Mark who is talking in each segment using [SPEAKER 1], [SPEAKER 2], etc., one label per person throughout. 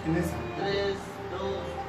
[SPEAKER 1] En esa.
[SPEAKER 2] 3, 2,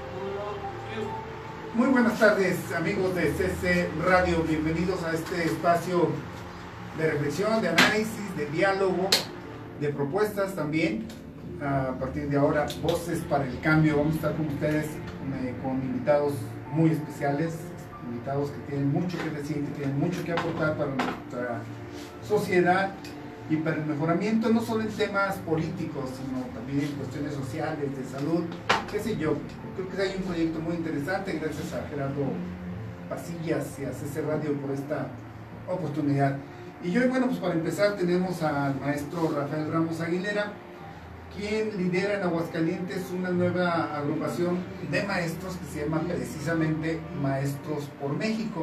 [SPEAKER 2] 1,
[SPEAKER 1] Muy buenas tardes, amigos de CC Radio. Bienvenidos a este espacio de reflexión, de análisis, de diálogo, de propuestas también. A partir de ahora, Voces para el Cambio. Vamos a estar con ustedes con invitados muy especiales, invitados que tienen mucho que decir, que tienen mucho que aportar para nuestra sociedad y para el mejoramiento, no solo en temas políticos, sino también en cuestiones sociales, de salud, qué sé yo. Creo que hay un proyecto muy interesante, gracias a Gerardo Pasillas y a CC Radio por esta oportunidad. Y hoy, bueno, pues para empezar tenemos al maestro Rafael Ramos Aguilera, quien lidera en Aguascalientes una nueva agrupación de maestros que se llama precisamente Maestros por México.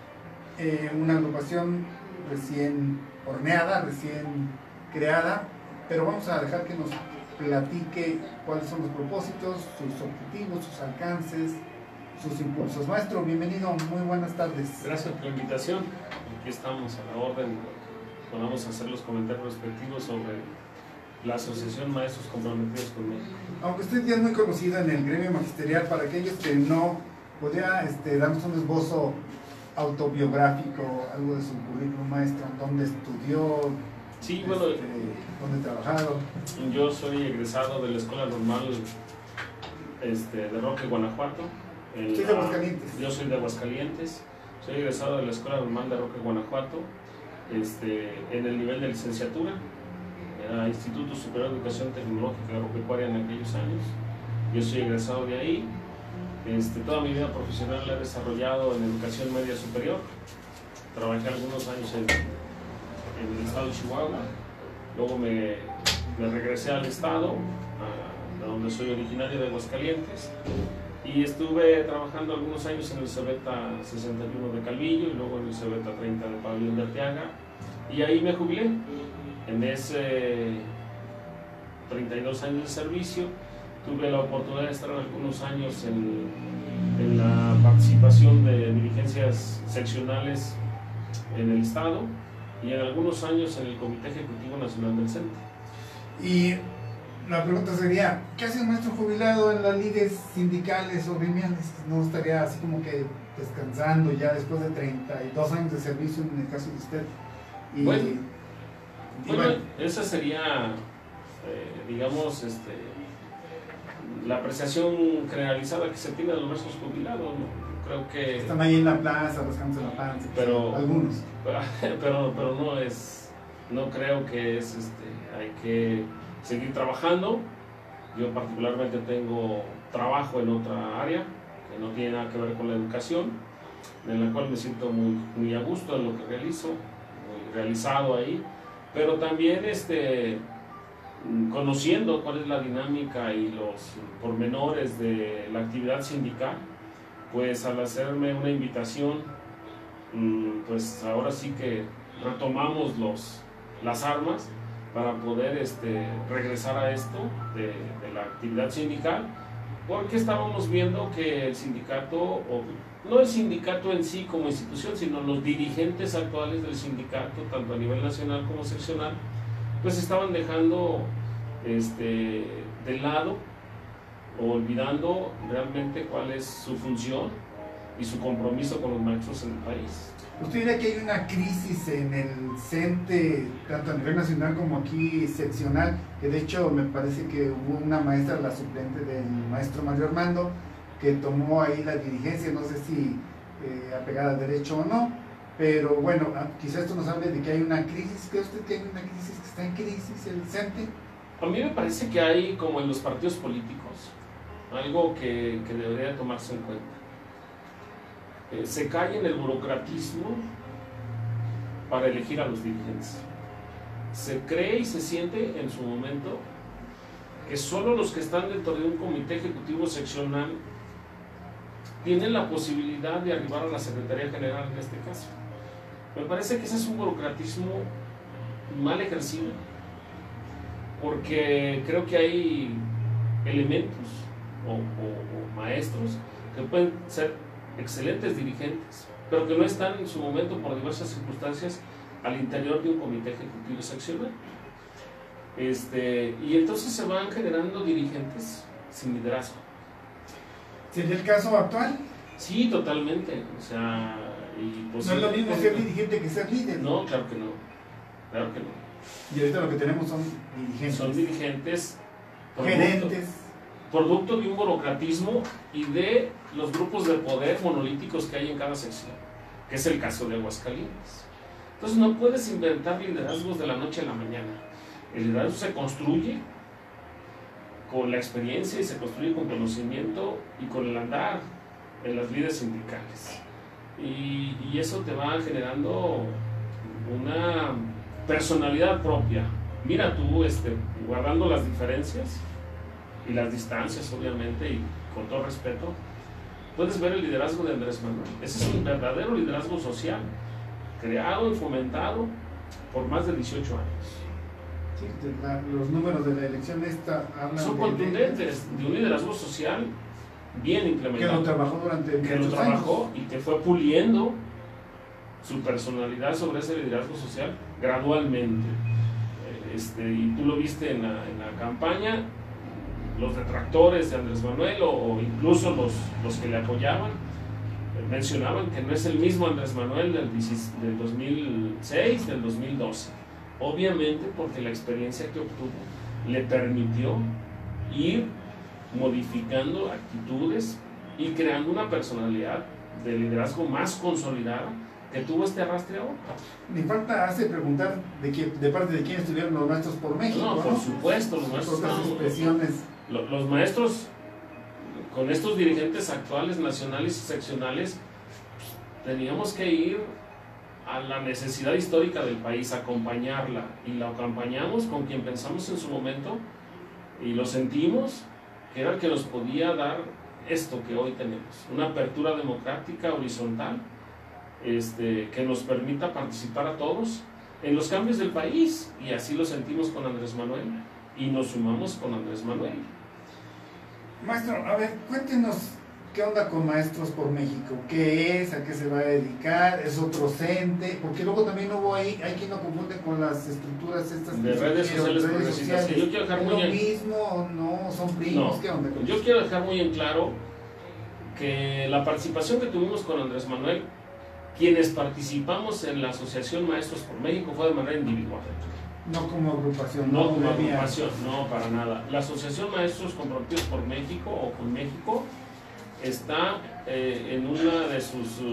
[SPEAKER 1] Una agrupación recién horneada, recién creada, pero vamos a dejar que nos platique cuáles son los propósitos, sus objetivos, sus alcances, sus impulsos. Maestro, bienvenido, muy buenas tardes.
[SPEAKER 3] Gracias por la invitación. Aquí estamos a la orden. Vamos a hacer los comentarios respectivos sobre la Asociación Maestros Comprometidos con México.
[SPEAKER 1] Aunque usted ya es muy conocido en el gremio magisterial, para aquellos que no, podría darnos un esbozo autobiográfico, algo de su currículum, maestro, dónde estudió,
[SPEAKER 3] Sí, bueno,
[SPEAKER 1] dónde ha trabajado.
[SPEAKER 3] yo soy egresado de la Escuela Normal de Roque, Guanajuato.
[SPEAKER 1] Soy de Aguascalientes.
[SPEAKER 3] Yo soy de Aguascalientes. Soy egresado de la Escuela Normal de Roque, Guanajuato, en el nivel de licenciatura. Era Instituto Superior de Educación Tecnológica Agropecuaria en aquellos años. Yo soy egresado de ahí. Toda mi vida profesional la he desarrollado en educación media superior. Trabajé algunos años en el estado de Chihuahua. Luego me regresé al estado, de donde soy originario, de Aguascalientes. Y estuve trabajando algunos años en el Cebeta 61 de Calvillo y luego en el Cebeta 30 de Pabellón de Arteaga. Y ahí me jubilé. En ese 32 años de servicio tuve la oportunidad de estar algunos años en la participación de dirigencias seccionales en el estado y en algunos años en el Comité Ejecutivo Nacional del CENTE.
[SPEAKER 1] Y la pregunta sería, ¿qué hace un maestro jubilado en las lides sindicales o gremiales? ¿No estaría así como que descansando ya después de 32 años de servicio en el caso de usted? Y,
[SPEAKER 3] bueno, esa sería, digamos, la apreciación generalizada que se tiene de los maestros jubilados, ¿no? Creo que
[SPEAKER 1] están ahí en la plaza, rascándose la panza,
[SPEAKER 3] pero
[SPEAKER 1] algunos.
[SPEAKER 3] Pero no creo que hay que seguir trabajando. Yo particularmente tengo trabajo en otra área que no tiene nada que ver con la educación, en la cual me siento muy a gusto en lo que realizo, muy realizado ahí, pero también conociendo cuál es la dinámica y los pormenores de la actividad sindical, pues al hacerme una invitación, pues ahora sí que retomamos las armas para poder regresar a esto de la actividad sindical, porque estábamos viendo que el sindicato, o no el sindicato en sí como institución, sino los dirigentes actuales del sindicato, tanto a nivel nacional como seccional, pues estaban dejando de lado o olvidando realmente cuál es su función y su compromiso con los maestros en el país.
[SPEAKER 1] ¿Usted diría que hay una crisis en el CENTE, tanto a nivel nacional como aquí seccional? Que de hecho me parece que hubo una maestra, la suplente del maestro Mario Armando, que tomó ahí la dirigencia, no sé si apegada al derecho o no, pero bueno, quizás esto nos hable de que hay una crisis. ¿Cree usted que hay una crisis, que está en crisis el CENTE?
[SPEAKER 3] A mí me parece que hay, como en los partidos políticos, algo que debería tomarse en cuenta. Se cae en el burocratismo para elegir a los dirigentes. Se cree y se siente en su momento que solo los que están dentro de un comité ejecutivo seccional tienen la posibilidad de arribar a la Secretaría General en este caso. Me parece que ese es un burocratismo mal ejercido, porque creo que hay elementos o maestros que pueden ser excelentes dirigentes, pero que no están en su momento por diversas circunstancias al interior de un comité ejecutivo seccional. Y entonces se van generando dirigentes sin liderazgo.
[SPEAKER 1] ¿Sería el caso actual?
[SPEAKER 3] Sí, totalmente. O sea,
[SPEAKER 1] no es lo mismo ser dirigente que ser líder.
[SPEAKER 3] No, claro que no. Claro que no.
[SPEAKER 1] Y ahorita lo que tenemos son dirigentes.
[SPEAKER 3] Son dirigentes,
[SPEAKER 1] gerentes.
[SPEAKER 3] Producto de un burocratismo y de los grupos de poder monolíticos que hay en cada sección, que es el caso de Aguascalientes. Entonces no puedes inventar liderazgos de la noche a la mañana. El liderazgo se construye con la experiencia y se construye con conocimiento y con el andar en las líderes sindicales. Y eso te va generando una personalidad propia. Mira tú, guardando las diferencias y las distancias, obviamente, y con todo respeto, puedes ver el liderazgo de Andrés Manuel. Ese es un verdadero liderazgo social, creado y fomentado por más de 18 años.
[SPEAKER 1] Sí, los números de la elección hablan
[SPEAKER 3] son contundentes, de un liderazgo social bien implementado.
[SPEAKER 1] Que lo trabajó durante muchos años.
[SPEAKER 3] Y que fue puliendo su personalidad sobre ese liderazgo social gradualmente. Y tú lo viste en la campaña, los detractores de Andrés Manuel o incluso los que le apoyaban mencionaban que no es el mismo Andrés Manuel del 2006, del 2012. Obviamente porque la experiencia que obtuvo le permitió ir modificando actitudes y creando una personalidad de liderazgo más consolidada que tuvo este arrastre ahora.
[SPEAKER 1] Ni falta hace preguntar de parte de quién estuvieron los maestros por México.
[SPEAKER 3] No, por supuesto, los maestros.
[SPEAKER 1] Expresiones.
[SPEAKER 3] Los maestros, con estos dirigentes actuales, nacionales y seccionales, teníamos que ir a la necesidad histórica del país, acompañarla, y la acompañamos con quien pensamos en su momento y lo sentimos que era el que nos podía dar esto que hoy tenemos, una apertura democrática horizontal que nos permita participar a todos en los cambios del país, y así lo sentimos con Andrés Manuel y nos sumamos con Andrés Manuel.
[SPEAKER 1] Maestro, a ver, cuéntenos qué onda con Maestros por México, qué es, a qué se va a dedicar, es otro ente, porque luego también hubo hay quien lo confunde con las estructuras estas
[SPEAKER 3] de redes sociales progresistas. Yo quiero dejar muy
[SPEAKER 1] ¿Es lo mismo? ¿No? ¿Son primos?
[SPEAKER 3] No,
[SPEAKER 1] ¿Qué onda con
[SPEAKER 3] yo
[SPEAKER 1] eso?
[SPEAKER 3] quiero dejar muy en claro que la participación que tuvimos con Andrés Manuel, quienes participamos en la Asociación Maestros por México, fue de manera individual.
[SPEAKER 1] No como agrupación.
[SPEAKER 3] No como agrupación, no, para nada. La Asociación Maestros Comprometidos por México, o con México, está en una de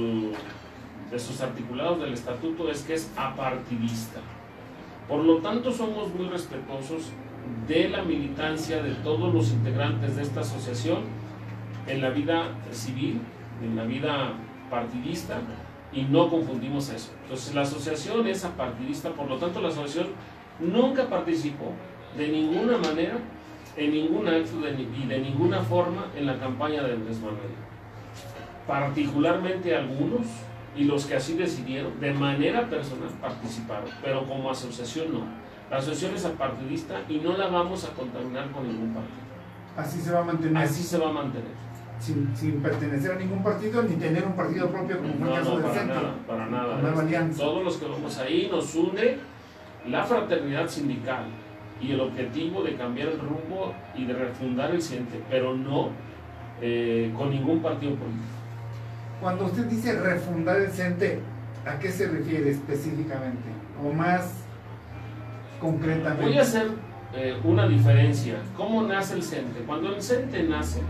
[SPEAKER 3] sus articulados del estatuto, es que es apartidista. Por lo tanto, somos muy respetuosos de la militancia de todos los integrantes de esta asociación en la vida civil, en la vida partidista, y no confundimos eso. Entonces, la asociación es apartidista, por lo tanto, la asociación nunca participó de ninguna manera en ningún acto y de ninguna forma en la campaña de Andrés Manuel. Particularmente algunos, y los que así decidieron, de manera personal participaron, pero como asociación no. La asociación es apartidista y no la vamos a contaminar con ningún partido.
[SPEAKER 1] Así se va a mantener.
[SPEAKER 3] Así se va a mantener.
[SPEAKER 1] Sin pertenecer a ningún partido, ni tener un partido propio como fue el caso del centro.
[SPEAKER 3] Para nada.
[SPEAKER 1] Nueva alianza.
[SPEAKER 3] Todos los que vamos ahí nos une la fraternidad sindical y el objetivo de cambiar el rumbo y de refundar el CENTE, pero no con ningún partido político.
[SPEAKER 1] Cuando usted dice refundar el CENTE, ¿a qué se refiere específicamente? O más concretamente.
[SPEAKER 3] Voy a hacer una diferencia. ¿Cómo nace el CENTE? Cuando el CENTE nace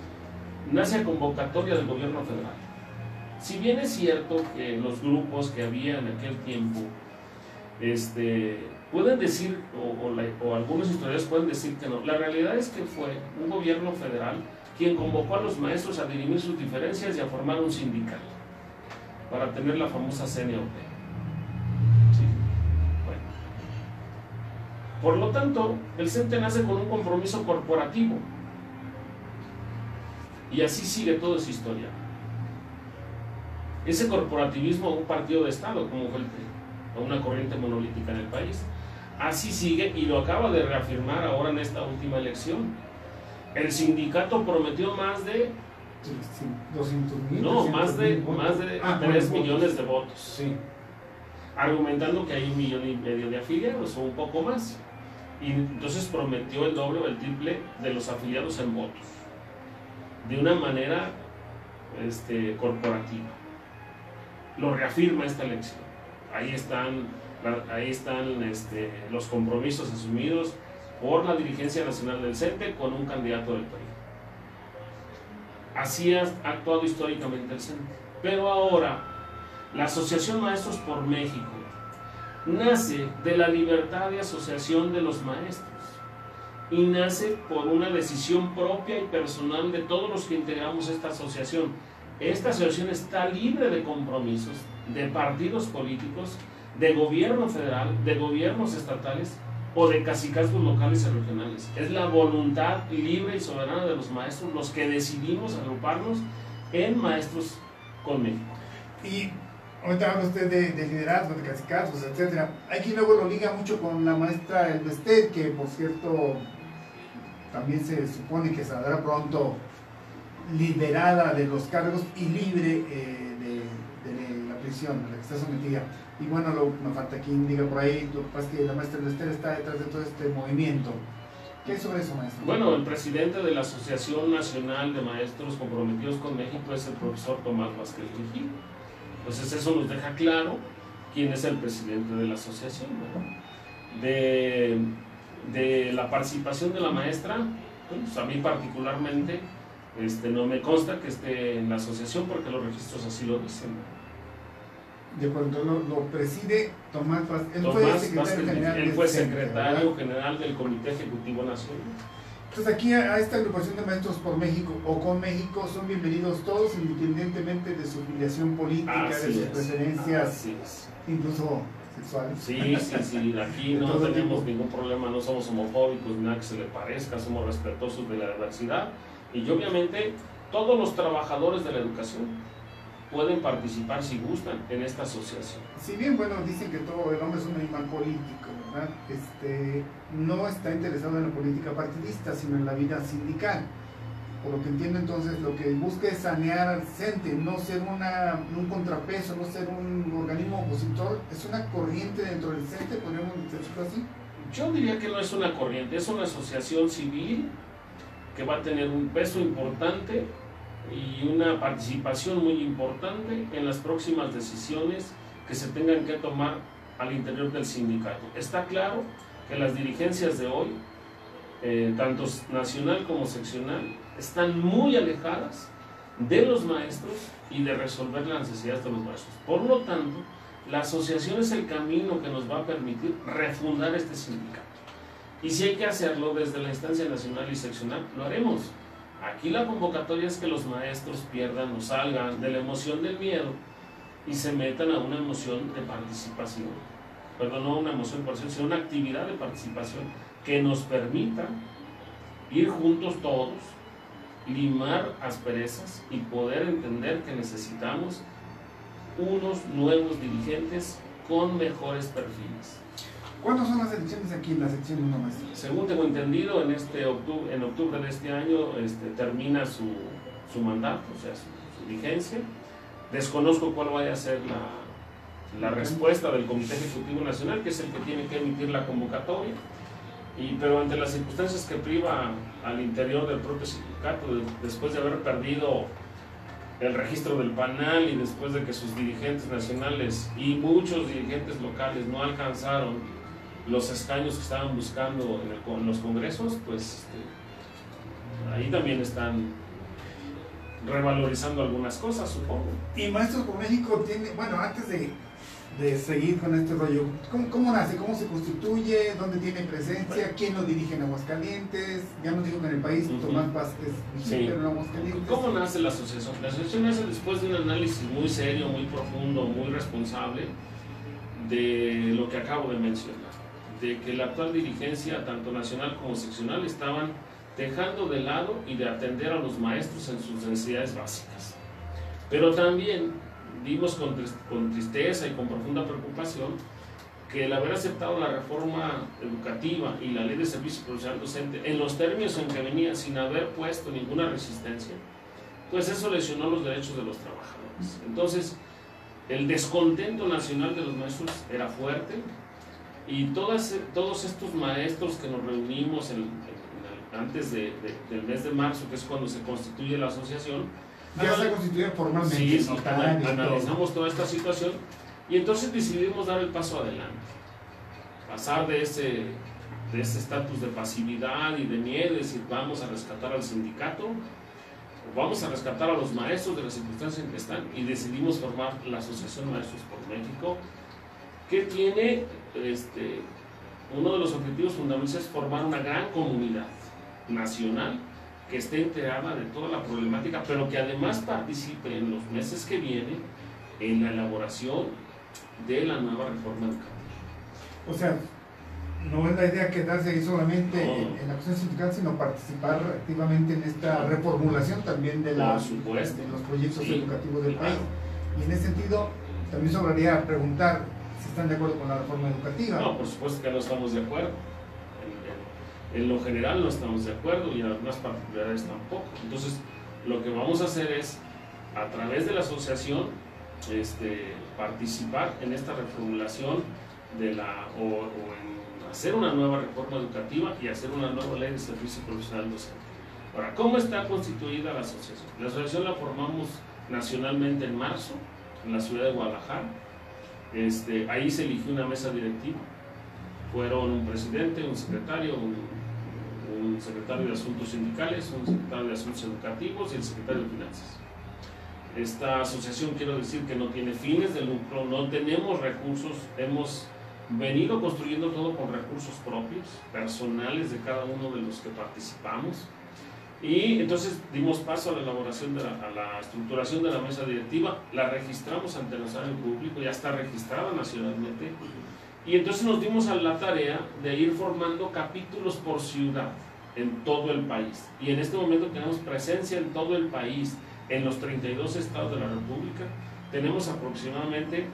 [SPEAKER 3] a convocatoria del gobierno federal. Si bien es cierto que los grupos que había en aquel tiempo pueden decir, o algunos historiadores pueden decir que no, la realidad es que fue un gobierno federal quien convocó a los maestros a dirimir sus diferencias y a formar un sindicato para tener la famosa CNOP. ¿Sí? Bueno. Por lo tanto, el CENTE nace con un compromiso corporativo y así sigue toda su historia. Ese corporativismo a un partido de Estado como fue el PRI, a una corriente monolítica en el país, así sigue y lo acaba de reafirmar ahora en esta última elección. El sindicato prometió más de
[SPEAKER 1] 200,000.
[SPEAKER 3] No, más de 3 millones de votos.
[SPEAKER 1] Sí.
[SPEAKER 3] Argumentando que hay 1,5 millones de afiliados o un poco más. y entonces prometió el doble o el triple de los afiliados en votos, de una manera corporativa. Lo reafirma esta elección. Ahí están los compromisos asumidos por la dirigencia nacional del CENTE con un candidato del PRI. Así ha actuado históricamente el CENTE. Pero ahora, la Asociación Maestros por México nace de la libertad de asociación de los maestros y nace por una decisión propia y personal de todos los que integramos esta asociación. Esta asociación está libre de compromisos de partidos políticos, de gobierno federal, de gobiernos estatales o de cacicazgos locales y regionales. Es la voluntad libre y soberana de los maestros los que decidimos agruparnos en Maestros con México.
[SPEAKER 1] Y ahorita habla usted de liderazgo, de cacicazgos, etc. Hay quien luego lo liga mucho con la maestra Elvester, que por cierto también se supone que saldrá pronto liberada de los cargos y libre de la prisión a la que está sometida. Y bueno, me falta quien diga por ahí, lo que pasa es que la maestra Elvester está detrás de todo este movimiento. ¿Qué es sobre eso, maestro?
[SPEAKER 3] Bueno, el presidente de la Asociación Nacional de Maestros Comprometidos con México es el profesor Tomás Vázquez Vigil. Entonces eso nos deja claro quién es el presidente de la asociación, ¿verdad? De la participación de la maestra, pues a mí particularmente no me consta que esté en la asociación porque los registros así lo dicen.
[SPEAKER 1] De cuando lo preside Tomás Vázquez.
[SPEAKER 3] Él fue secretario general del Comité Ejecutivo Nacional.
[SPEAKER 1] Entonces aquí a esta agrupación de Maestros por México o con México son bienvenidos todos independientemente de su filiación política, de sus preferencias, incluso sexuales.
[SPEAKER 3] Sí, aquí no tenemos ningún problema, no somos homofóbicos, nada que se le parezca, somos respetuosos de la diversidad y obviamente todos los trabajadores de la educación pueden participar si gustan en esta asociación.
[SPEAKER 1] Si bien, bueno, dicen que todo el hombre es un animal político, ¿verdad? No está interesado en la política partidista, sino en la vida sindical. Por lo que entiendo, entonces, lo que busca es sanear al CENTE, no ser un contrapeso, no ser un organismo opositor. ¿Es una corriente dentro del CENTE, podríamos decirlo así?
[SPEAKER 3] Yo diría que no es una corriente, es una asociación civil que va a tener un peso importante y una participación muy importante en las próximas decisiones que se tengan que tomar al interior del sindicato. Está claro que las dirigencias de hoy, tanto nacional como seccional, están muy alejadas de los maestros y de resolver las necesidades de los maestros. Por lo tanto, la asociación es el camino que nos va a permitir refundar este sindicato. Y si hay que hacerlo desde la instancia nacional y seccional, lo haremos. Aquí la convocatoria es que los maestros pierdan o salgan de la emoción del miedo y se metan a una emoción de participación. Perdón, no una emoción de participación, sino una actividad de participación que nos permita ir juntos todos, limar asperezas y poder entender que necesitamos unos nuevos dirigentes con mejores perfiles.
[SPEAKER 1] ¿Cuándo son las elecciones aquí en la sección 1, maestro?
[SPEAKER 3] Según tengo entendido, en octubre de este año termina su mandato, o sea, su vigencia. Desconozco cuál vaya a ser la respuesta del Comité Ejecutivo Nacional, que es el que tiene que emitir la convocatoria. Pero ante las circunstancias que priva al interior del propio sindicato, después de haber perdido el registro del PANAL y después de que sus dirigentes nacionales y muchos dirigentes locales no alcanzaron los escaños que estaban buscando en los congresos, pues ahí también están revalorizando algunas cosas, supongo.
[SPEAKER 1] Y Maestros por México tiene, bueno, antes de seguir con este rollo, ¿cómo nace? ¿Cómo se constituye? ¿Dónde tiene presencia? ¿Quién lo dirige en Aguascalientes? Ya nos dijo que en el país Tomás Vázquez Vigil, pero en Aguascalientes.
[SPEAKER 3] ¿Cómo nace la asociación? La asociación nace después de un análisis muy serio, muy profundo, muy responsable de lo que acabo de mencionar, de que la actual dirigencia, tanto nacional como seccional, estaban dejando de lado y de atender a los maestros en sus necesidades básicas. Pero también vimos con tristeza y con profunda preocupación que el haber aceptado la reforma educativa y la ley de servicio profesional docente en los términos en que venía, sin haber puesto ninguna resistencia, pues eso lesionó los derechos de los trabajadores. Entonces, el descontento nacional de los maestros era fuerte Y todos estos maestros que nos reunimos antes del mes de marzo, que es cuando se constituye la asociación,
[SPEAKER 1] ya se constituye formalmente.
[SPEAKER 3] Sí, analizamos toda esta situación y entonces decidimos dar el paso adelante, pasar de ese estatus de pasividad y de miedo, decir vamos a rescatar al sindicato, vamos a rescatar a los maestros de las circunstancias en que están, y decidimos formar la Asociación Maestros por México, que tiene uno de los objetivos fundamentales es formar una gran comunidad nacional que esté enterada de toda la problemática, pero que además participe en los meses que vienen en la elaboración de la nueva reforma educativa.
[SPEAKER 1] O sea, no es la idea quedarse ahí solamente en la cuestión sindical, sino participar activamente en esta reformulación también de los proyectos educativos del país. Y en ese sentido, también sobraría preguntar si están de acuerdo con la reforma educativa.
[SPEAKER 3] No, por supuesto que no estamos de acuerdo. En lo general no estamos de acuerdo y en algunas particularidades tampoco. Entonces, lo que vamos a hacer es, a través de la asociación, participar en esta reformulación en hacer una nueva reforma educativa y hacer una nueva ley de servicio profesional docente. Ahora, ¿cómo está constituida la asociación? La asociación la formamos nacionalmente en marzo, en la ciudad de Guadalajara. Ahí se eligió una mesa directiva. Fueron un presidente, un secretario, un secretario de Asuntos Sindicales, un secretario de Asuntos Educativos y el secretario de Finanzas. Esta asociación, quiero decir que no tiene fines de lucro, no tenemos recursos, hemos venido construyendo todo con recursos propios, personales de cada uno de los que participamos, y entonces dimos paso a la elaboración, a la estructuración de la mesa directiva, la registramos ante el notario público, ya está registrada nacionalmente, y entonces nos dimos a la tarea de ir formando capítulos por ciudad en todo el país, y en este momento tenemos presencia en todo el país, en los 32 estados de la República. Tenemos aproximadamente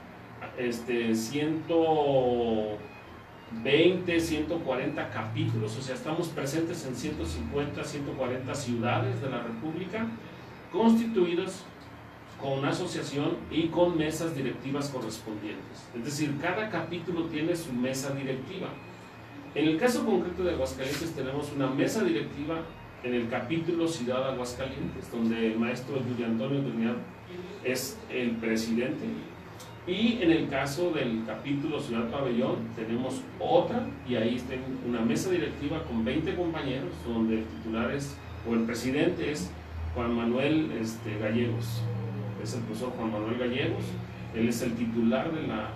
[SPEAKER 3] 120, 140 capítulos, o sea, estamos presentes en 150, 140 ciudades de la República, constituidos con una asociación y con mesas directivas correspondientes. Es decir, cada capítulo tiene su mesa directiva. En el caso concreto de Aguascalientes tenemos una mesa directiva en el capítulo Ciudad Aguascalientes, donde el maestro Julio Antonio Trinidad es el presidente. Y en el caso del capítulo Ciudad Pabellón tenemos otra, y ahí está una mesa directiva con 20 compañeros, donde el titular o el presidente es Juan Manuel Gallegos. Es el profesor Juan Manuel Gallegos, él es el titular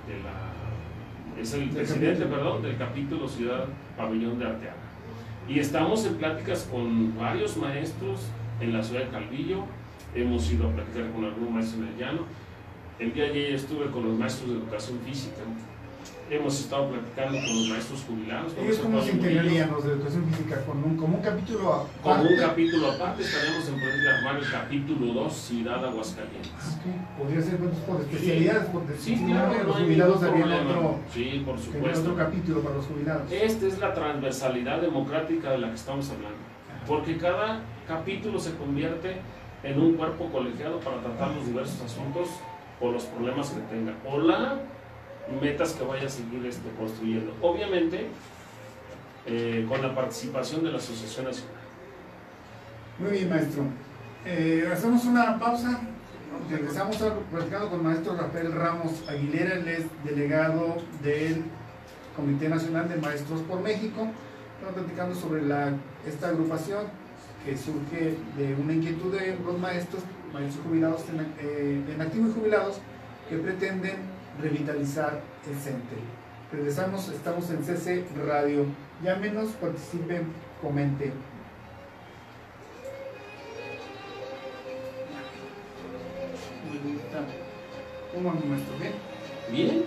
[SPEAKER 3] es el presidente, del capítulo Ciudad Pabellón de Arteaga. Y estamos en pláticas con varios maestros en la ciudad de Calvillo, hemos ido a platicar con algunos maestros en el llano. El día de ayer estuve con los maestros de educación física, hemos estado platicando con los maestros jubilados.
[SPEAKER 1] ¿Ellos cómo se integrarían los de educación física? ¿Como un capítulo aparte?
[SPEAKER 3] Como un capítulo aparte, estaremos en poder de armar el capítulo 2, Ciudad Aguascalientes.
[SPEAKER 1] Okay. Podría ser por especialidades, porque
[SPEAKER 3] sí, claro,
[SPEAKER 1] los jubilados harían otro
[SPEAKER 3] otro
[SPEAKER 1] capítulo para los jubilados.
[SPEAKER 3] Esta es la transversalidad democrática de la que estamos hablando, porque cada capítulo se convierte en un cuerpo colegiado para tratar los diversos asuntos o los problemas que tenga, o las metas que vaya a seguir construyendo. Obviamente, con la participación de la Asociación Nacional.
[SPEAKER 1] Muy bien, maestro. Hacemos una pausa. Regresamos platicando con el maestro Rafael Ramos Aguilera, él es delegado del Comité Nacional de Maestros por México. Estamos platicando sobre esta agrupación que surge de una inquietud de los maestros jubilados en activo y jubilados, que pretenden revitalizar el CENTE. Regresamos, estamos en CC Radio. Llámenos, participen, comenten. ¿Cómo anda, maestro? ¿Bien?
[SPEAKER 3] ¿Bien?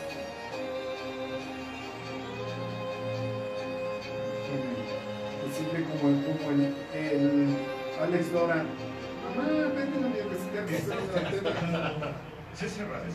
[SPEAKER 1] Participe como el Alex Lora. Mamá, vete a la universidad que estoy en la antena.
[SPEAKER 2] CC Radio.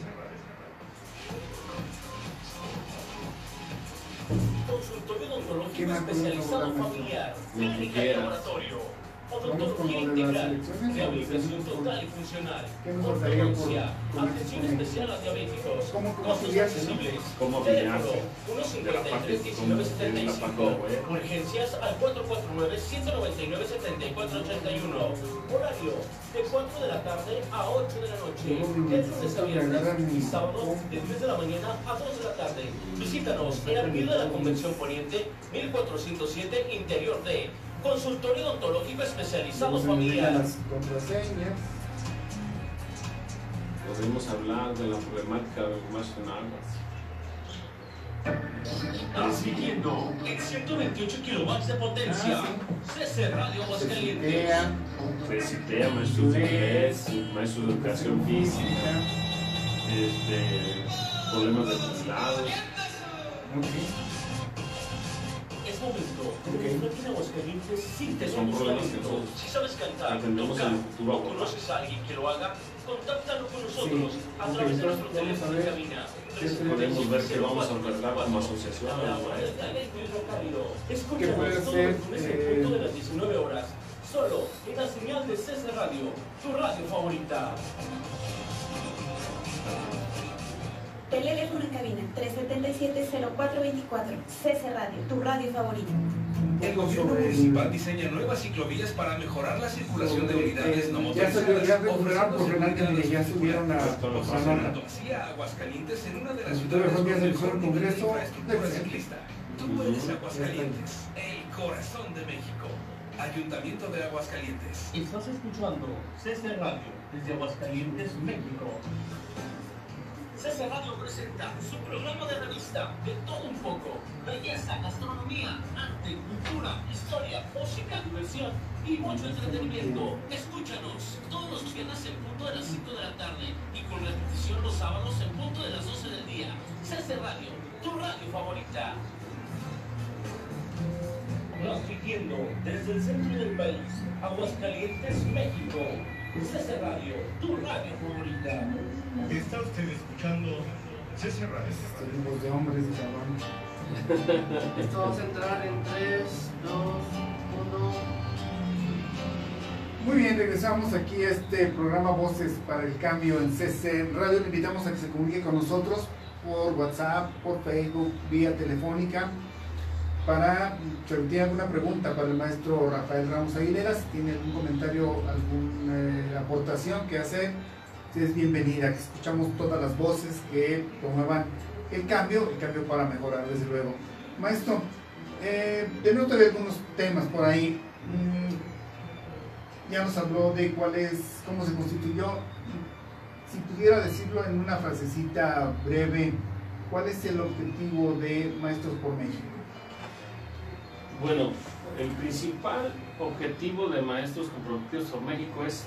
[SPEAKER 4] Consultorio odontológico especializado familiar.
[SPEAKER 3] Lo que quieras.
[SPEAKER 4] Laboratorio.
[SPEAKER 1] Vamos con lo del selecciones.
[SPEAKER 2] Rehabilitación total y funcional.
[SPEAKER 1] ¿Qué nos faltaría por
[SPEAKER 2] atención especial a diabéticos.
[SPEAKER 1] ¿Cómo
[SPEAKER 2] costos
[SPEAKER 1] afiliarse, no?
[SPEAKER 2] accesibles.
[SPEAKER 3] ¿Cómo afiliarse?
[SPEAKER 2] Teléfono
[SPEAKER 3] De la parte, de la página web.
[SPEAKER 2] Urgencias al 449-199-7481. Horario de 4 de la tarde a 8 de la noche. De lunes a viernes y sábados de 10 de la mañana a 2 de la tarde. Visítanos en Avenida de la Convención Poniente, 1407, Interior D. Consultorio odontológico especializado familiar.
[SPEAKER 1] Las contraseñas.
[SPEAKER 3] Podemos hablar de la problemática del comercio en aguas.
[SPEAKER 2] Transmitiendo en 128 kilowatts de potencia. CC Radio Aguascalientes.
[SPEAKER 3] CECITEA, maestros de inglés, maestros de educación física, problemas de jubilados.
[SPEAKER 2] Es momento de que aquí en Aguascalientes sí
[SPEAKER 3] Son
[SPEAKER 2] tenemos
[SPEAKER 3] problemas que
[SPEAKER 2] talento.
[SPEAKER 3] todos
[SPEAKER 2] Si sabes cantar,
[SPEAKER 3] atendemos
[SPEAKER 2] tocar
[SPEAKER 3] en el futuro
[SPEAKER 2] o
[SPEAKER 3] abordar.
[SPEAKER 2] conoces a alguien que lo haga, contáctalo con nosotros
[SPEAKER 1] Sí,
[SPEAKER 2] a
[SPEAKER 1] ok,
[SPEAKER 2] través de nuestro
[SPEAKER 1] entonces vamos a
[SPEAKER 2] teléfono
[SPEAKER 1] ver
[SPEAKER 2] de cabina.
[SPEAKER 3] Podemos ver que vamos a ofertar como asociación a los maestros.
[SPEAKER 1] ¿Qué puede
[SPEAKER 2] Escúchanos todos
[SPEAKER 1] ser,
[SPEAKER 2] los lunes en punto de las 19 horas, solo en la señal de CC Radio, tu radio favorita.
[SPEAKER 4] Teléfono en cabina 377-0424. CC Radio, tu radio favorita.
[SPEAKER 5] El gobierno municipal diseña nuevas ciclovías para mejorar la circulación de unidades no
[SPEAKER 1] Ya
[SPEAKER 5] motorizadas.
[SPEAKER 1] se recuperaron por penal, ya subieron a
[SPEAKER 5] Posicionando así a Aguascalientes en una de las ciudades
[SPEAKER 1] Entonces,
[SPEAKER 5] con
[SPEAKER 1] del
[SPEAKER 5] mejor
[SPEAKER 1] Congreso,
[SPEAKER 5] nivel de infraestructura
[SPEAKER 1] excelente.
[SPEAKER 5] ciclista. Tú eres Aguascalientes, el corazón de México. Ayuntamiento de Aguascalientes.
[SPEAKER 2] Estás escuchando CC Radio desde Aguascalientes, México. CC Radio presenta su programa de revista de todo un poco. Belleza, gastronomía, arte, cultura, historia, música, diversión y mucho entretenimiento. Escúchanos todos los viernes en punto de las 5 de la tarde y con repetición los sábados en punto de las 12 del día. CC Radio, tu radio favorita. Transmitiendo desde el centro del país, Aguascalientes, México. CC Radio, tu radio favorita.
[SPEAKER 6] Está usted escuchando CC Radio.
[SPEAKER 1] Salimos de hombres, cabrón.
[SPEAKER 7] Esto vamos a entrar en 3, 2, 1.
[SPEAKER 1] Muy bien, regresamos aquí a este programa Voces para el Cambio en CC Radio. Le invitamos a que se comunique con nosotros por WhatsApp, por Facebook, vía telefónica. Si tiene alguna pregunta para el maestro Rafael Ramos Aguilera, si tiene algún comentario, alguna aportación que hacer, es bienvenida. Que escuchamos todas las voces que promuevan el cambio para mejorar, desde luego. Maestro, tenemos todavía algunos temas por ahí. Ya nos habló de cómo se constituyó. Si pudiera decirlo en una frasecita breve, ¿cuál es el objetivo de Maestros por México?
[SPEAKER 3] Bueno, el principal objetivo de Maestros Comprometidos por México es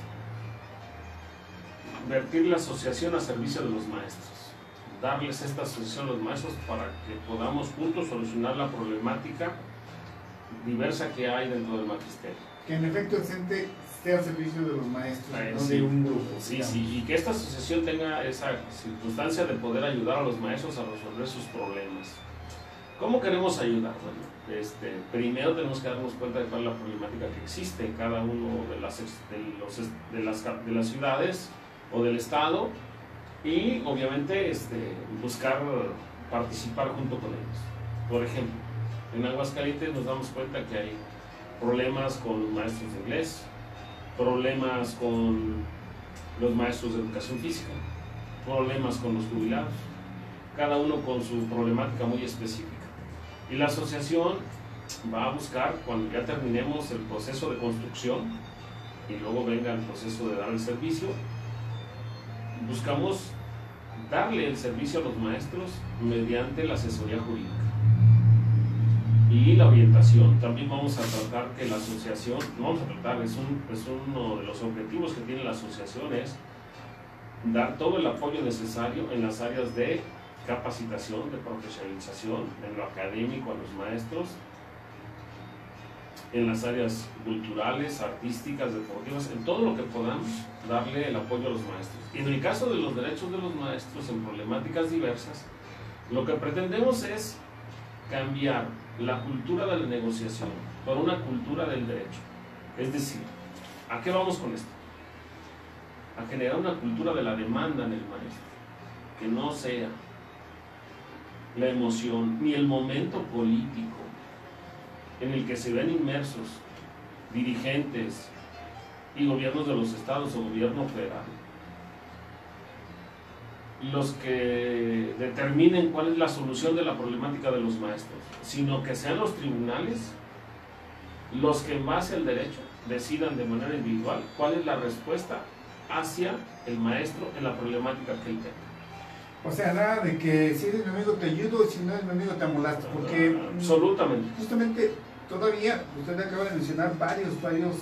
[SPEAKER 3] vertir la asociación a servicio de los maestros, darles esta asociación a los maestros para que podamos juntos solucionar la problemática diversa que hay dentro del magisterio.
[SPEAKER 1] Que en efecto el CENTE esté al servicio de los maestros, no
[SPEAKER 3] Sí,
[SPEAKER 1] de un grupo.
[SPEAKER 3] sí, y que esta asociación tenga esa circunstancia de poder ayudar a los maestros a resolver sus problemas. ¿Cómo queremos ayudar? Bueno, primero tenemos que darnos cuenta de cuál es la problemática que existe en cada uno de las ciudades o del estado y obviamente buscar participar junto con ellos. Por ejemplo, en Aguascalientes nos damos cuenta que hay problemas con maestros de inglés, problemas con los maestros de educación física, problemas con los jubilados, cada uno con su problemática muy específica. Y la asociación va a buscar, cuando ya terminemos el proceso de construcción y luego venga el proceso de dar el servicio, buscamos darle el servicio a los maestros mediante la asesoría jurídica y la orientación. También vamos a tratar que la asociación, uno de los objetivos que tiene la asociación es dar todo el apoyo necesario en las áreas de capacitación, de profesionalización, en lo académico a los maestros, en las áreas culturales, artísticas, deportivas, en todo lo que podamos darle el apoyo a los maestros. Y en el caso de los derechos de los maestros en problemáticas diversas, lo que pretendemos es cambiar la cultura de la negociación por una cultura del derecho. Es decir, ¿A qué vamos con esto? A generar una cultura de la demanda en el maestro, que no sea la emoción ni el momento político en el que se ven inmersos dirigentes y gobiernos de los estados o gobierno federal los que determinen cuál es la solución de la problemática de los maestros, sino que sean los tribunales los que en base al derecho decidan de manera individual cuál es la respuesta hacia el maestro en la problemática que él tenga.
[SPEAKER 1] O sea, nada de que si eres mi amigo te ayudo, si no eres mi amigo te amolasto, porque
[SPEAKER 3] absolutamente.
[SPEAKER 1] Justamente todavía, usted acaba de mencionar varios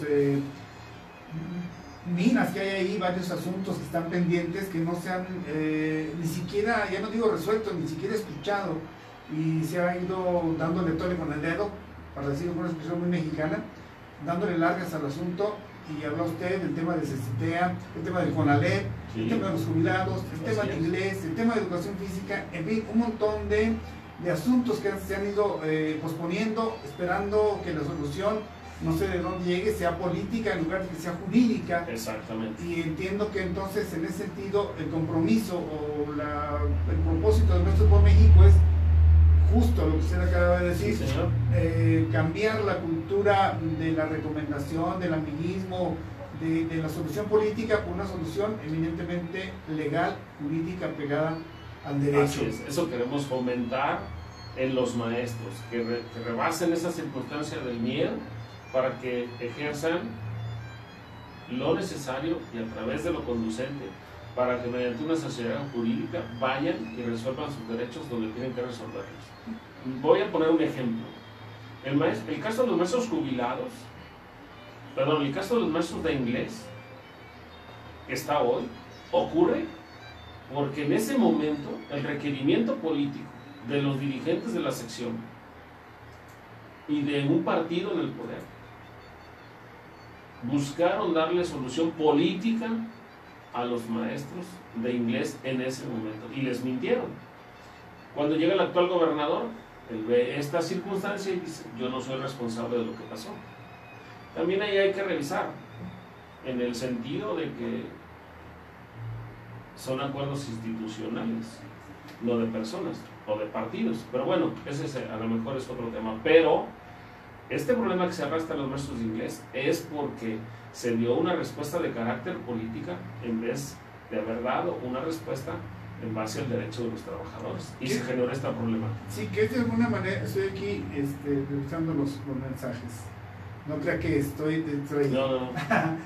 [SPEAKER 1] minas que hay ahí, varios asuntos que están pendientes, que no se han ni siquiera, ya no digo resueltos, ni siquiera escuchado, y se ha ido dándole tole con el dedo, para decirlo con una expresión muy mexicana, dándole largas al asunto. Y habla usted del tema de CECITEA, el tema del CONALEP, sí, el tema de los jubilados, el tema de inglés, el tema de educación física, en fin, un montón de asuntos que se han ido posponiendo, esperando que la solución, no sé de dónde llegue, sea política en lugar de que sea jurídica.
[SPEAKER 3] Exactamente.
[SPEAKER 1] Y entiendo que entonces, en ese sentido, el compromiso o el propósito de Maestros por México es justo lo que usted acaba de decir,
[SPEAKER 3] sí,
[SPEAKER 1] cambiar la cultura de la recomendación, del amiguismo, de la solución política por una solución eminentemente legal, jurídica, pegada al derecho.
[SPEAKER 3] Así es, eso queremos fomentar en los maestros, que rebasen esa circunstancia del miedo para que ejerzan lo necesario y a través de lo conducente, para que mediante una sociedad jurídica vayan y resuelvan sus derechos donde tienen que resolverlos. Voy a poner un ejemplo. El caso de los maestros jubilados, perdón, el caso de los maestros de inglés, que está hoy, ocurre porque en ese momento el requerimiento político de los dirigentes de la sección y de un partido en el poder buscaron darle solución política a los maestros de inglés en ese momento y les mintieron. Cuando llega el actual gobernador, él ve esta circunstancia y dice: yo no soy responsable de lo que pasó. También ahí hay que revisar en el sentido de que son acuerdos institucionales, no de personas o de partidos, pero bueno, ese a lo mejor es otro tema. Pero este problema que se arrastra a los maestros de inglés es porque se dio una respuesta de carácter política en vez de haber dado una respuesta en base al derecho de los trabajadores, y se generó esta problemática.
[SPEAKER 1] Sí, que es de alguna manera, estoy aquí revisando los mensajes, no crea que estoy distraído.
[SPEAKER 3] No.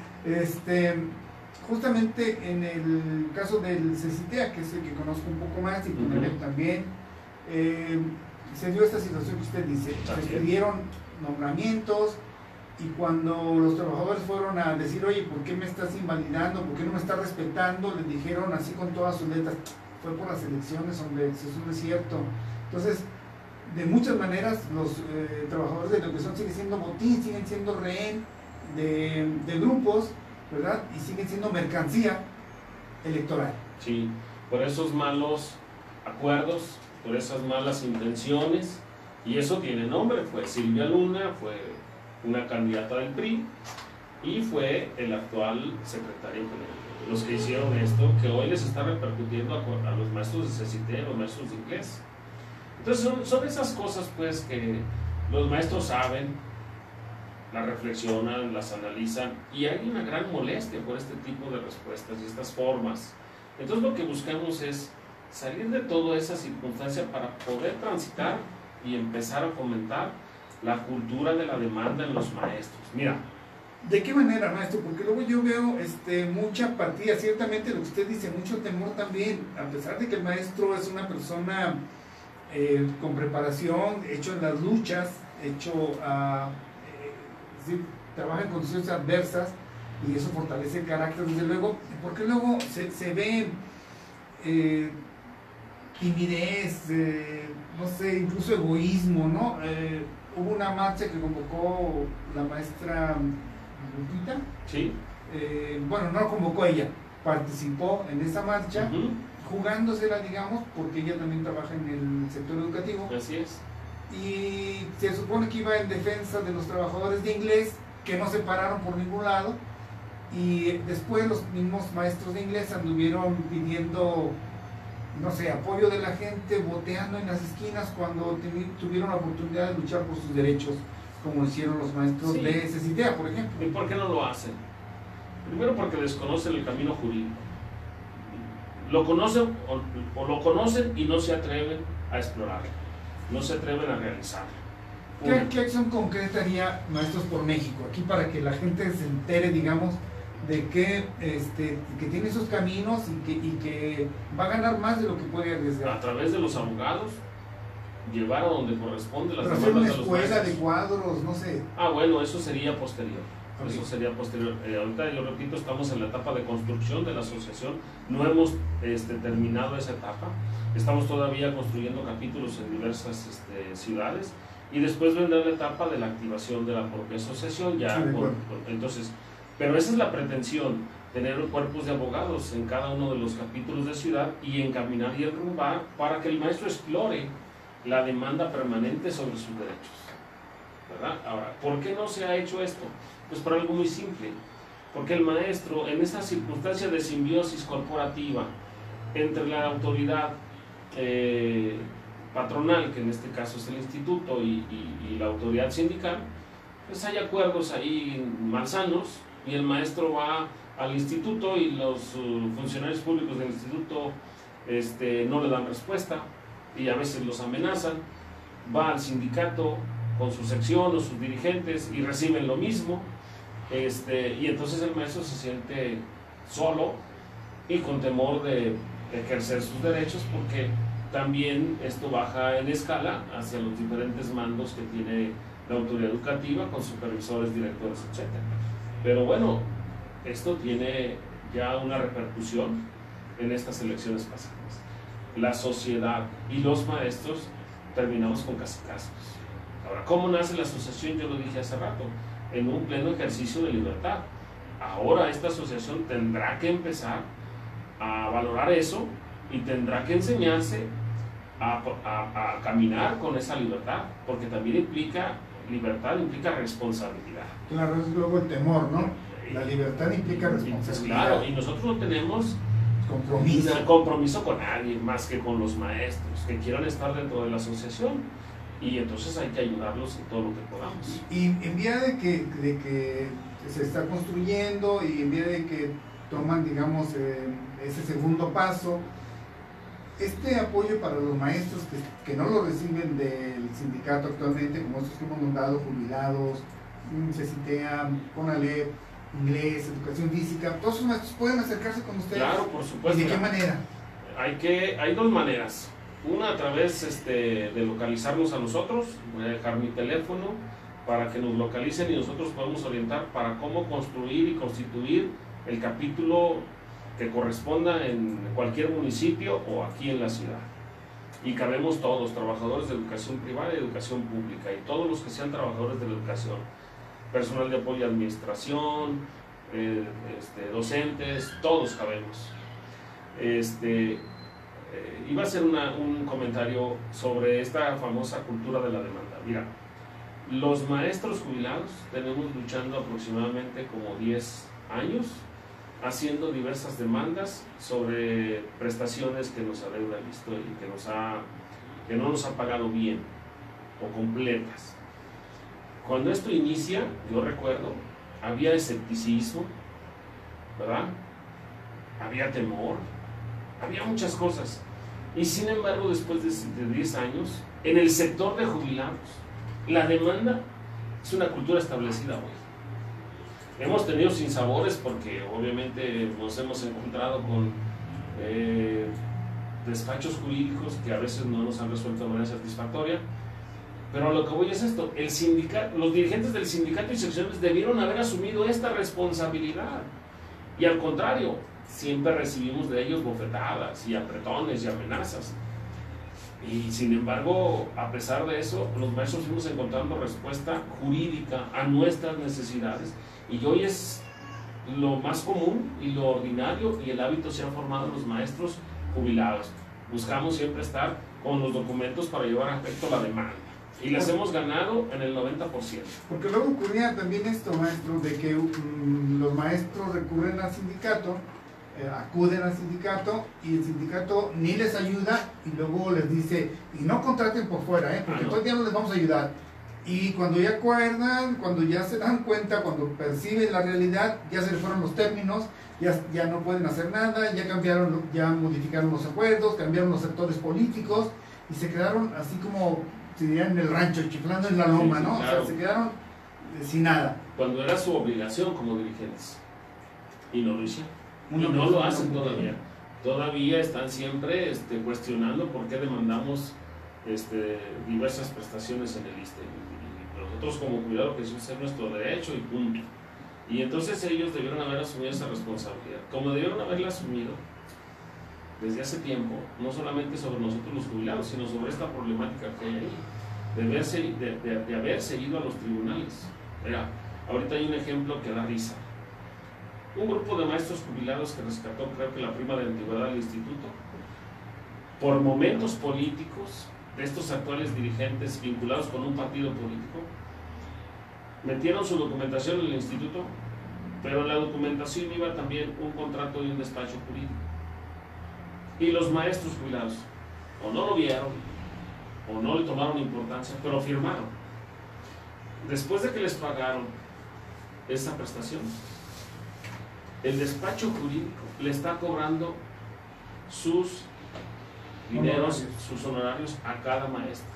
[SPEAKER 1] Justamente en el caso del CECITEA, que es el que conozco un poco más, y con él también, se dio esta situación que usted dice, se pidieron nombramientos, y cuando los trabajadores fueron a decir: oye, ¿por qué me estás invalidando? ¿Por qué no me estás respetando? Les dijeron así con todas sus letras: fue por las elecciones, hombre, eso no es cierto. Entonces, de muchas maneras, los trabajadores de la educación siguen siendo botín, siguen siendo rehén de grupos, ¿verdad? Y siguen siendo mercancía electoral.
[SPEAKER 3] Sí, por esos malos acuerdos, por esas malas intenciones, y eso tiene nombre. Fue Silvia Luna, fue una candidata del PRI, y fue el actual secretario general. Los que hicieron esto, que hoy les está repercutiendo a los maestros de CECITEA, los maestros de inglés. Entonces son esas cosas, pues, que los maestros saben, las reflexionan, las analizan, y hay una gran molestia por este tipo de respuestas y estas formas. Entonces lo que buscamos es salir de toda esa circunstancia para poder transitar y empezar a fomentar la cultura de la demanda en los maestros. Mira,
[SPEAKER 1] ¿de qué manera, maestro? Porque luego yo veo mucha apatía, ciertamente lo que usted dice, mucho temor también, a pesar de que el maestro es una persona con preparación, hecho en las luchas, hecho trabaja en condiciones adversas, y eso fortalece el carácter, desde luego, porque luego se ve timidez, no sé, incluso egoísmo, ¿no? Hubo una marcha que convocó la maestra Lupita.
[SPEAKER 3] Sí.
[SPEAKER 1] Bueno, no convocó ella, participó en esa marcha, jugándosela, digamos, porque ella también trabaja en el sector educativo.
[SPEAKER 3] Así es.
[SPEAKER 1] Y se supone que iba en defensa de los trabajadores de inglés, que no se pararon por ningún lado, y después los mismos maestros de inglés anduvieron pidiendo, no sé, apoyo de la gente, boteando en las esquinas cuando tuvieron la oportunidad de luchar por sus derechos, como hicieron los maestros
[SPEAKER 3] Sí.
[SPEAKER 1] de CCTA, por ejemplo.
[SPEAKER 3] ¿Y por qué no lo hacen? Primero porque desconocen el camino jurídico. Lo conocen o lo conocen y no se atreven a explorarlo, no se atreven a realizarlo.
[SPEAKER 1] ¿Qué acción concreta haría Maestros por México? Aquí para que la gente se entere, digamos, de que tiene esos caminos y que va a ganar más de lo que puede
[SPEAKER 3] A
[SPEAKER 1] arriesgar.
[SPEAKER 3] través de los abogados, llevar a donde corresponde las
[SPEAKER 1] Pero hacer una
[SPEAKER 3] demandas de los
[SPEAKER 1] escuela de
[SPEAKER 3] maestros.
[SPEAKER 1] cuadros, no sé.
[SPEAKER 3] Bueno, eso sería posterior.
[SPEAKER 1] Ok.
[SPEAKER 3] Eso sería posterior. Ahorita, yo repito, estamos en la etapa de construcción de la asociación. No hemos terminado esa etapa. Estamos todavía construyendo capítulos en diversas ciudades. Y después vendrá la etapa de la activación de la propia asociación. Ya
[SPEAKER 1] Sí, de acuerdo.
[SPEAKER 3] entonces, pero esa es la pretensión, tener cuerpos de abogados en cada uno de los capítulos de ciudad y encaminar y enrumbar para que el maestro explore la demanda permanente sobre sus derechos, ¿verdad? Ahora, ¿por qué no se ha hecho esto? Pues por algo muy simple, porque el maestro, en esa circunstancia de simbiosis corporativa entre la autoridad patronal, que en este caso es el instituto, y la autoridad sindical, pues hay acuerdos ahí malsanos, y el maestro va al instituto y los funcionarios públicos del instituto no le dan respuesta, y a veces los amenazan. Va al sindicato con su sección o sus dirigentes y reciben lo mismo, y entonces el maestro se siente solo y con temor de ejercer sus derechos, porque también esto baja en escala hacia los diferentes mandos que tiene la autoridad educativa con supervisores, directores, etc. Pero bueno, esto tiene ya una repercusión en estas elecciones pasadas. La sociedad y los maestros terminamos con casicazgos. Ahora, ¿cómo nace la asociación? Yo lo dije hace rato, en un pleno ejercicio de libertad. Ahora esta asociación tendrá que empezar a valorar eso y tendrá que enseñarse a caminar con esa libertad, porque también implica libertad, implica responsabilidad.
[SPEAKER 1] Claro, es luego el temor, ¿no? La libertad implica responsabilidad.
[SPEAKER 3] Claro, y nosotros no tenemos compromiso con nadie más que con los maestros que quieran estar dentro de la asociación, y entonces hay que ayudarlos en todo lo que podamos.
[SPEAKER 1] Y en vía de que se está construyendo y en vía de que toman, digamos, ese segundo paso, este apoyo para los maestros que no lo reciben del sindicato actualmente, como estos que hemos nombrado, jubilados, CCTA, CONALEP, inglés, educación física, todos esos maestros pueden acercarse con ustedes.
[SPEAKER 3] Claro, por supuesto.
[SPEAKER 1] ¿Y de qué manera?
[SPEAKER 3] Hay dos maneras. Una, a través de localizarnos a nosotros. Voy a dejar mi teléfono para que nos localicen y nosotros podemos orientar para cómo construir y constituir el capítulo que corresponda en cualquier municipio o aquí en la ciudad. Y cabemos todos, trabajadores de educación privada y educación pública, y todos los que sean trabajadores de la educación, personal de apoyo y administración, docentes, todos cabemos. Iba a hacer un comentario sobre esta famosa cultura de la demanda. Mira, los maestros jubilados tenemos luchando aproximadamente como 10 años, haciendo diversas demandas sobre prestaciones que nos adeuda el ISSSTE y que no nos ha pagado bien o completas. Cuando esto inicia, yo recuerdo, había escepticismo, ¿verdad? Había temor, había muchas cosas. Y sin embargo, después de 10 años, en el sector de jubilados, la demanda es una cultura establecida hoy. Hemos tenido sinsabores porque obviamente nos hemos encontrado con despachos jurídicos que a veces no nos han resuelto de manera satisfactoria, pero a lo que voy es esto: el sindicato, los dirigentes del sindicato y secciones debieron haber asumido esta responsabilidad, y al contrario, siempre recibimos de ellos bofetadas y apretones y amenazas. Y sin embargo, a pesar de eso, los maestros fuimos encontrando respuesta jurídica a nuestras necesidades, y hoy es lo más común y lo ordinario, y el hábito se ha formado en los maestros jubilados. Buscamos siempre estar con los documentos para llevar a efecto la demanda, y las hemos ganado en el 90%.
[SPEAKER 1] Porque luego ocurría también esto, maestro, de que los los maestros recurren al sindicato, acuden al sindicato y el sindicato ni les ayuda y luego les dice, y no contraten por fuera, porque todavía no les vamos a ayudar. Y cuando ya acuerdan, cuando ya se dan cuenta, cuando perciben la realidad, ya se les fueron los términos, ya no pueden hacer nada, ya modificaron los acuerdos, cambiaron los sectores políticos y se quedaron así como, se dirían en el rancho, chiflando en la loma, ¿no?
[SPEAKER 3] Claro.
[SPEAKER 1] O sea, se quedaron sin nada.
[SPEAKER 3] Cuando era su obligación como dirigentes. Y no lo hicieron. Y no lo hacen todavía. Todavía están siempre cuestionando por qué demandamos diversas prestaciones en el ISSSTE. Y nosotros como jubilados que eso es nuestro derecho y punto. Y entonces ellos debieron haber asumido esa responsabilidad. Como debieron haberla asumido desde hace tiempo, no solamente sobre nosotros los jubilados, sino sobre esta problemática que hay ahí, de haber seguido a los tribunales. Mira, ahorita hay un ejemplo que da risa. Un grupo de maestros jubilados que rescató, creo que la prima de antigüedad del instituto, por momentos políticos de estos actuales dirigentes vinculados con un partido político, metieron su documentación en el instituto, pero en la documentación iba también un contrato y un despacho jurídico. Y los maestros jubilados o no lo vieron o no le tomaron importancia, pero firmaron. Después de que les pagaron esa prestación, el despacho jurídico le está cobrando sus dineros, sus honorarios a cada maestro.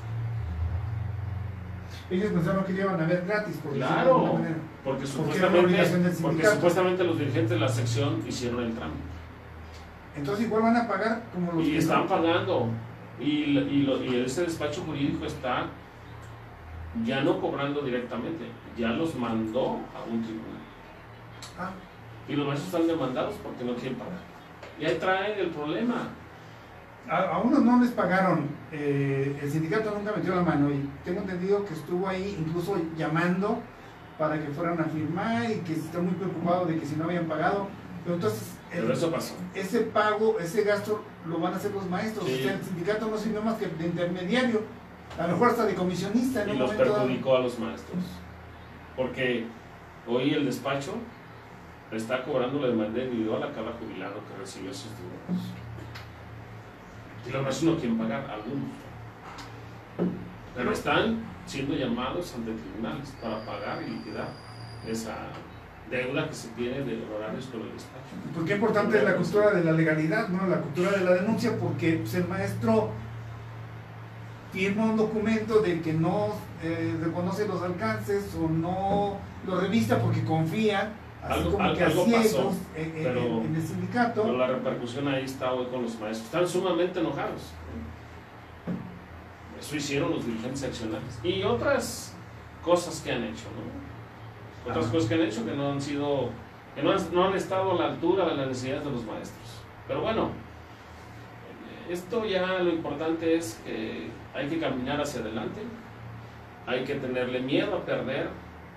[SPEAKER 1] Ellos pensaron que iban a ver gratis, por
[SPEAKER 3] claro, porque supuestamente los dirigentes de la sección hicieron el trámite.
[SPEAKER 1] Entonces igual van a pagar como los
[SPEAKER 3] y están pagando, y ese despacho jurídico está ya no cobrando directamente, ya los mandó a un tribunal. Y los maestros están demandados porque no quieren pagar. Y ahí traen el problema.
[SPEAKER 1] A unos no les pagaron, el sindicato nunca metió la mano y tengo entendido que estuvo ahí incluso llamando para que fueran a firmar y que está muy preocupado de que si no habían pagado. Pero entonces
[SPEAKER 3] eso pasó.
[SPEAKER 1] Ese pago, ese gasto lo van a hacer los maestros.
[SPEAKER 3] Sí.
[SPEAKER 1] O sea, el sindicato no sirve más que de intermediario, a lo mejor hasta de comisionista.
[SPEAKER 3] Y los perjudicó a los maestros. Porque hoy el despacho está cobrando la demanda individual a cada jubilado que recibió sus dineros. Y los maestros no quieren pagar, algunos. Pero están siendo llamados ante tribunales para pagar y liquidar esa deuda que se tiene de horarios con el despacho.
[SPEAKER 1] Porque importante es la cultura de la legalidad, ¿no? La cultura de la denuncia, porque pues, el maestro firma un documento de que no reconoce los alcances o no lo revista porque confía, así como que a ciegos en el sindicato.
[SPEAKER 3] Pero la repercusión ahí está hoy con los maestros. Están sumamente enojados. Eso hicieron los dirigentes accionarios. Y otras cosas que han hecho, ¿no? Otras cosas que han hecho que no han sido, que no han estado a la altura de las necesidades de los maestros. Pero bueno, esto ya lo importante es que hay que caminar hacia adelante, hay que tenerle miedo a perder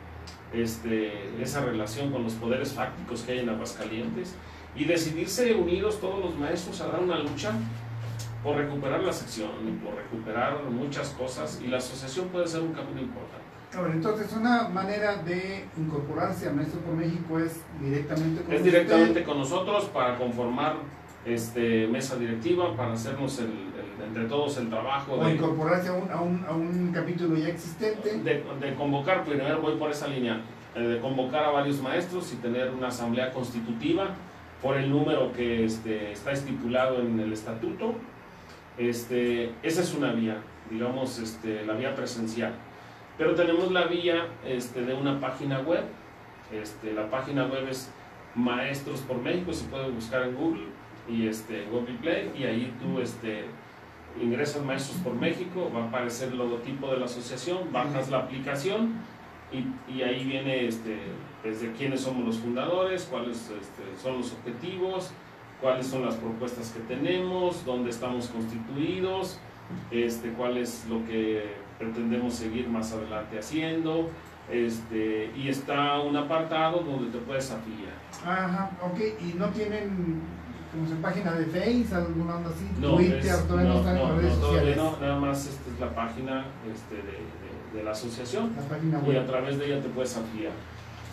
[SPEAKER 3] esa relación con los poderes fácticos que hay en Aguascalientes y decidirse unidos todos los maestros a dar una lucha por recuperar la sección, por recuperar muchas cosas, y la asociación puede ser un camino importante.
[SPEAKER 1] A ver, entonces una manera de incorporarse a Maestros por México es directamente con
[SPEAKER 3] con nosotros para conformar mesa directiva, para hacernos entre todos el trabajo
[SPEAKER 1] o incorporarse a un capítulo ya existente,
[SPEAKER 3] de convocar. Primero voy por esa línea, de convocar a varios maestros y tener una asamblea constitutiva por el número que está estipulado en el estatuto. Esa es una vía, digamos, la vía presencial. Pero tenemos la vía de una página web. La página web es Maestros por México, se puede buscar en Google y Google Play, y ahí tú ingresas Maestros por México, va a aparecer el logotipo de la asociación, bajas la aplicación y ahí viene desde quiénes somos los fundadores, cuáles son los objetivos, cuáles son las propuestas que tenemos, dónde estamos constituidos, cuál es lo que pretendemos seguir más adelante haciendo, y está un apartado donde te puedes afiliar.
[SPEAKER 1] Ajá, ok, y no tienen como su página de Facebook, alguna onda así,
[SPEAKER 3] no,
[SPEAKER 1] Twitter, todavía no están en redes sociales.
[SPEAKER 3] No, nada más es la página de la asociación,
[SPEAKER 1] la página web.
[SPEAKER 3] y a través de ella te puedes afiliar.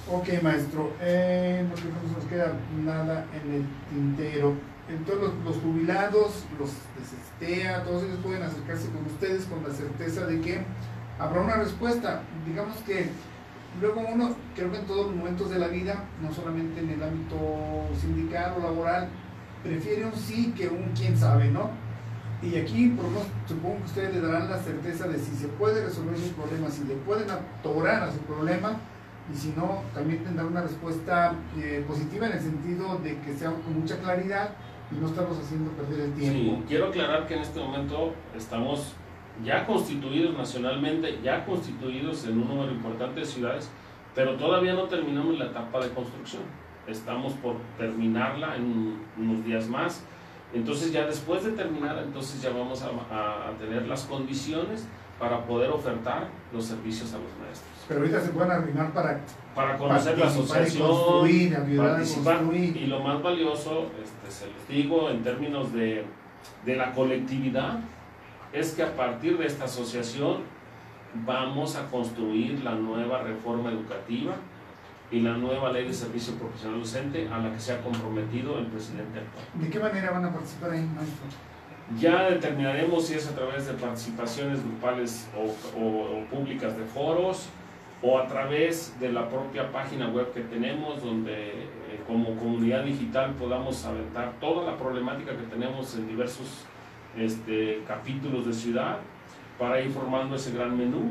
[SPEAKER 1] Ok, maestro, porque no nos queda nada en el tintero. Entonces los jubilados, los de CESTEA, todos ellos pueden acercarse con ustedes con la certeza de que habrá una respuesta. Digamos que luego uno, creo que en todos los momentos de la vida, no solamente en el ámbito sindical o laboral, prefiere un sí que un quién sabe, ¿no? Y aquí, por lo menos, supongo que ustedes le darán la certeza de si se puede resolver sus problemas, si le pueden atorar a su problema, y si no, también tendrán una respuesta positiva en el sentido de que sea con mucha claridad y no estamos haciendo perder el tiempo.
[SPEAKER 3] Sí, quiero aclarar que en este momento estamos ya constituidos nacionalmente, ya constituidos en un número importante de ciudades, pero todavía no terminamos la etapa de construcción. Estamos por terminarla en unos días más. Entonces ya después de terminar, entonces ya vamos a tener las condiciones para poder ofertar los servicios a los maestros.
[SPEAKER 1] Pero ahorita se pueden arrimar
[SPEAKER 3] para conocer la asociación, participar, y lo más valioso, se los digo en términos de la colectividad, es que a partir de esta asociación vamos a construir la nueva reforma educativa y la nueva ley de servicio profesional docente a la que se ha comprometido el presidente actual.
[SPEAKER 1] ¿De qué manera van a participar ahí, maestro?
[SPEAKER 3] Ya determinaremos si es a través de participaciones grupales o públicas de foros, o a través de la propia página web que tenemos, donde como comunidad digital podamos aventar toda la problemática que tenemos en diversos capítulos de ciudad, para ir formando ese gran menú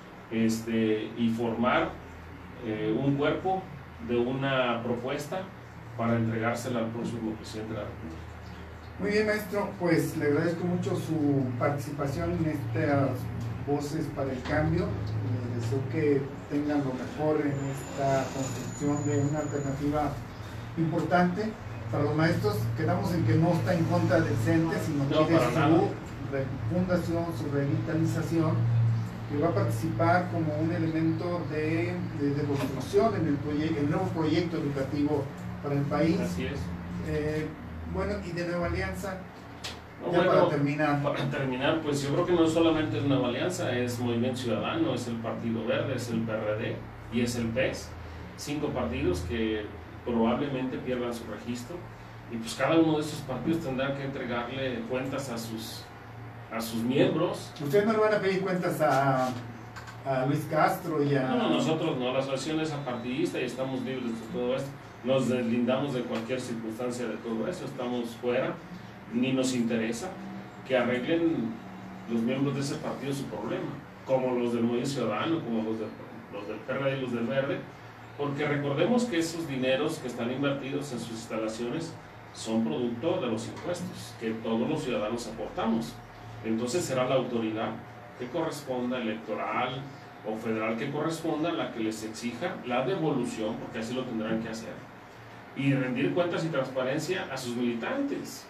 [SPEAKER 3] y formar un cuerpo de una propuesta para entregársela al próximo presidente de la República.
[SPEAKER 1] Muy bien, maestro, pues le agradezco mucho su participación en estas Voces para el Cambio. Les deseo que tengan lo mejor en esta construcción de una alternativa importante para los maestros. Quedamos en que no está en contra del CENTE, sino
[SPEAKER 3] no,
[SPEAKER 1] quiere
[SPEAKER 3] su
[SPEAKER 1] refundación, su revitalización, que va a participar como un elemento de construcción en el nuevo proyecto educativo para el país.
[SPEAKER 3] Así es.
[SPEAKER 1] Bueno, y de Nueva Alianza,
[SPEAKER 3] para
[SPEAKER 1] terminar.
[SPEAKER 3] Para terminar, pues yo creo que no solamente es Nueva Alianza, es Movimiento Ciudadano, es el Partido Verde, es el PRD y es el PES. 5 partidos que probablemente pierdan su registro, y pues cada uno de esos partidos tendrá que entregarle cuentas a sus miembros.
[SPEAKER 1] ¿Ustedes no le van a pedir cuentas a Luis Castro y a...?
[SPEAKER 3] No, nosotros no, la asociación es apartidista y estamos libres de todo esto. Nos deslindamos de cualquier circunstancia de todo eso, estamos fuera, ni nos interesa que arreglen los miembros de ese partido su problema, como los del Movimiento Ciudadano, como los del PRD y los del Verde, porque recordemos que esos dineros que están invertidos en sus instalaciones son producto de los impuestos que todos los ciudadanos aportamos. Entonces será la autoridad que corresponda, electoral o federal que corresponda, la que les exija la devolución, porque así lo tendrán que hacer, y rendir cuentas y transparencia a sus militantes.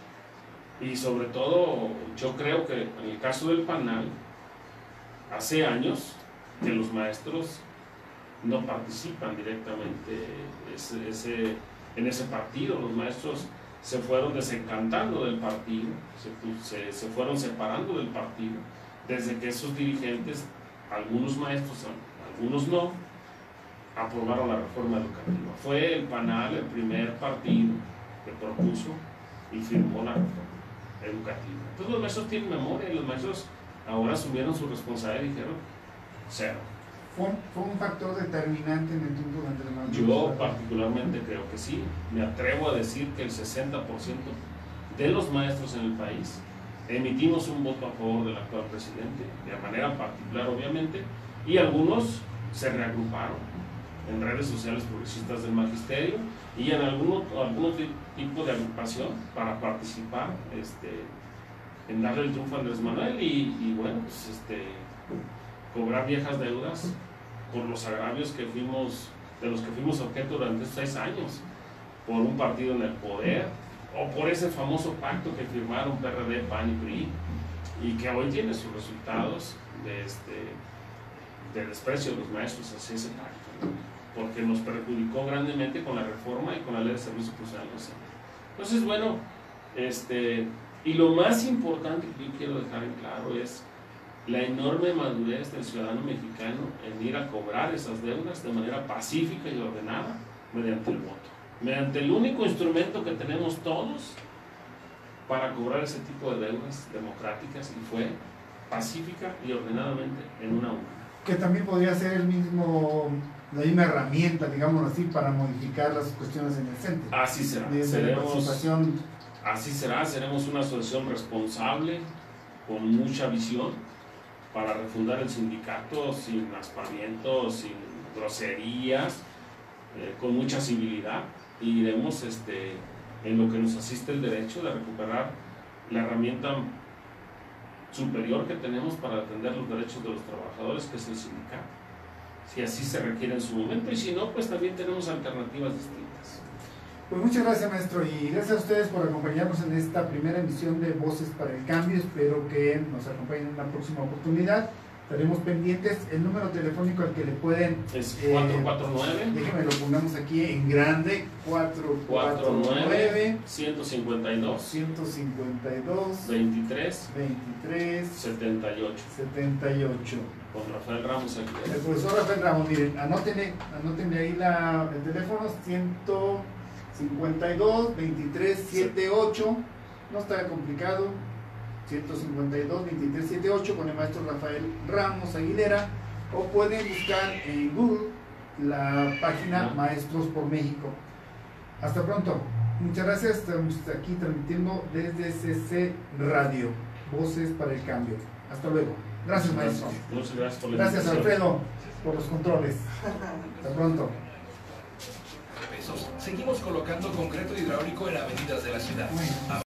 [SPEAKER 3] Y sobre todo, yo creo que en el caso del PANAL, hace años que los maestros no participan directamente en ese partido. Los maestros se fueron desencantando del partido, se fueron separando del partido, desde que esos dirigentes, algunos maestros, algunos no, aprobaron la reforma educativa. Fue el PANAL el primer partido que propuso y firmó la reforma educativa. Entonces los maestros tienen memoria, y los maestros ahora asumieron su responsabilidad y dijeron cero.
[SPEAKER 1] ¿Fue un factor determinante en el tiempo de Andrés Manuel?
[SPEAKER 3] Yo particularmente creo que sí. Me atrevo a decir que el 60% de los maestros en el país emitimos un voto a favor del actual presidente, de manera particular obviamente, y algunos se reagruparon en redes sociales progresistas del magisterio y en algún tipo de agrupación para participar en darle el triunfo a Andrés Manuel y bueno, pues cobrar viejas deudas por los agravios de los que fuimos objeto durante estos 6 años, por un partido en el poder, o por ese famoso pacto que firmaron PRD, PAN y PRI, y que hoy tiene sus resultados de desprecio de los maestros hacia ese pacto, porque nos perjudicó grandemente con la reforma y con la ley de servicio profesional docente. Entonces, bueno, y lo más importante que yo quiero dejar en claro es la enorme madurez del ciudadano mexicano en ir a cobrar esas deudas de manera pacífica y ordenada mediante el voto, mediante el único instrumento que tenemos todos para cobrar ese tipo de deudas democráticas, y fue pacífica y ordenadamente en una urna.
[SPEAKER 1] Que también podría ser la misma herramienta, digamos así, para modificar las cuestiones en el centro.
[SPEAKER 3] Así será. Así será, seremos una asociación responsable, con mucha visión, para refundar el sindicato sin aspavientos, sin groserías, con mucha civilidad, y iremos en lo que nos asiste el derecho de recuperar la herramienta superior que tenemos para atender los derechos de los trabajadores, que es el sindicato, si así se requiere en su momento, y si no, pues también tenemos alternativas distintas.
[SPEAKER 1] Pues muchas gracias, maestro, y gracias a ustedes por acompañarnos en esta primera emisión de Voces para el Cambio. Espero que nos acompañen en la próxima oportunidad. Estaremos pendientes. El número telefónico al que le pueden...
[SPEAKER 3] Es 449.
[SPEAKER 1] Déjenme lo pongamos aquí en grande. 449
[SPEAKER 3] 152 23 78. Con Rafael Ramos aquí.
[SPEAKER 1] El profesor Rafael Ramos, miren, anótenle ahí el teléfono, 152 23 78. No está complicado. 152 23 78 con el maestro Rafael Ramos Aguilera, o pueden buscar en Google la página Maestros por México. Hasta pronto. Muchas gracias. Estamos aquí transmitiendo desde CC Radio, Voces para el Cambio. Hasta luego. Gracias, maestro.
[SPEAKER 3] Muchas gracias por la
[SPEAKER 1] Gracias, Alfredo, por los controles. Hasta pronto.
[SPEAKER 5] Seguimos colocando concreto hidráulico en avenidas de la ciudad.